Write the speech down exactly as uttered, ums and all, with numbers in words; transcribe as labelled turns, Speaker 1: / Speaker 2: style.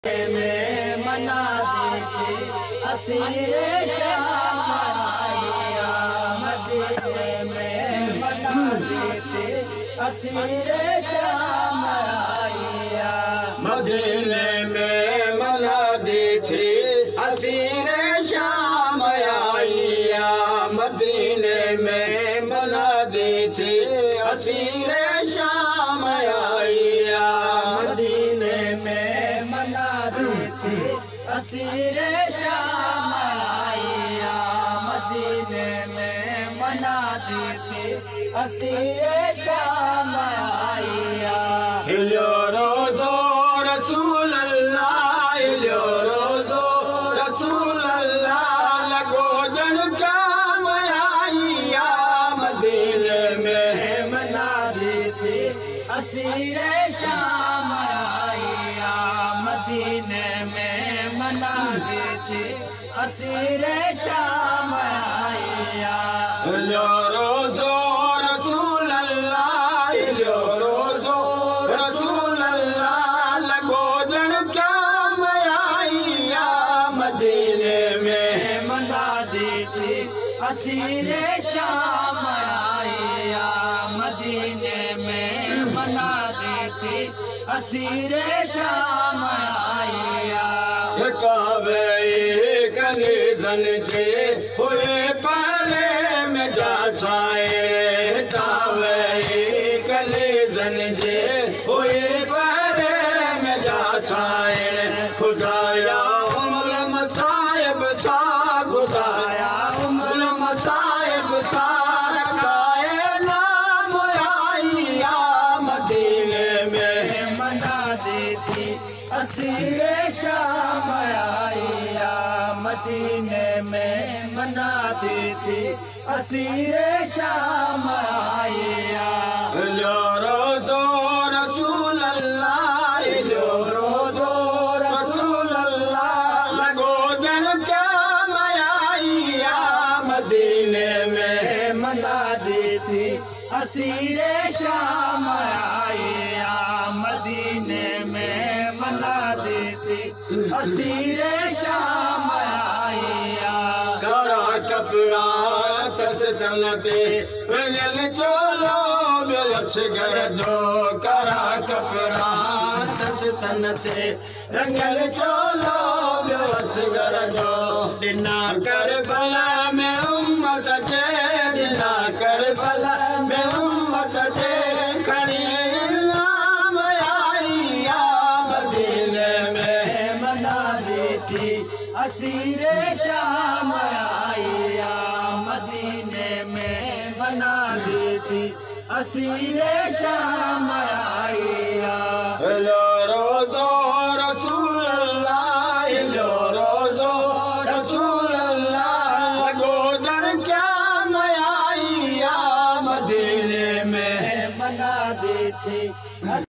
Speaker 1: में मना देते असीरे शाम आया, मदीने में मना देते असीरे शाम आया,
Speaker 2: मदीने में मना देते असीरे शाम आया, मदीने में मना देते असीरे शाम आया,
Speaker 1: मदीने में मना देते असीरे शाम आया, मदीने में मना देते असीरे शाम आया।
Speaker 2: हिलो रोज़ो रसूल अल्लाह, हिलो रोज़ो रसूल अल्लाह, लगो जन काम आया, मदीने में
Speaker 1: मना देते असीरे शाम आया, मदीने में मना देते असीरे शाम आया।
Speaker 2: हिलो रोज़ो रसूल अल्लाह, हिलो रोज़ो रसूल अल्लाह, लगो जन काम आया, मदीने में
Speaker 1: मना देते असीरे शाम आया, मदीने में मना देते असीरे शाम आया।
Speaker 2: कले जन जे हुए पाले में जा साए, तावे कले जन जे हुए पाले में जा साए, खुदाया उमर मसाइब सा, खुदाया उमर मसाइब सा, रखाए नाम आया, मदीने में
Speaker 1: मना देती असीरे शाम आया, मदीने में मना देती असीरे शाम आया।
Speaker 2: हिलो रोज़ो रसूल अल्लाह, हिलो रोज़ो रसूल अल्लाह, लगो जन काम आया, मदीने में
Speaker 1: मना देती असीरे शाम आया, मदीने में मना देती असीरे शाम आया।
Speaker 2: करा कपड़ा तस तनते रंगल चोलो बेलस घर जो, करा कपड़ा तस तनते रंगल चोलो बेलस घर जो, दिना कर भला में उम्मत जे, दिना कर भला में उम्मत जे, खड़ी नाम आया, मदीने में
Speaker 1: मना देती असीरे शाम आया, मदीने में मना देती असीरे शाम आया।
Speaker 2: हिलो रोज़ो रसूल अल्लाह, हिलो रोज़ो रसूल अल्लाह, लगो जन काम आया, मदीने में
Speaker 1: मना देती